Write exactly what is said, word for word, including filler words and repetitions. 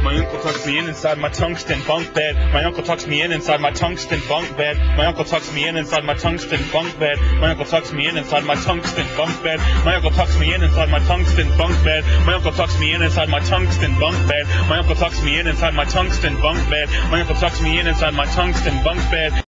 My uncle tucks me in inside my tungsten bunk bed. My uncle tucks me in inside my tungsten bunk bed. My uncle tucks me in inside my tungsten bunk bed. My uncle tucks me in inside my tungsten bunk bed. My uncle tucks me in inside my tungsten bunk bed. My uncle tucks me in inside my tungsten bunk bed. My uncle tucks me in inside my tungsten bunk bed. My uncle tucks me in inside my tungsten bunk bed.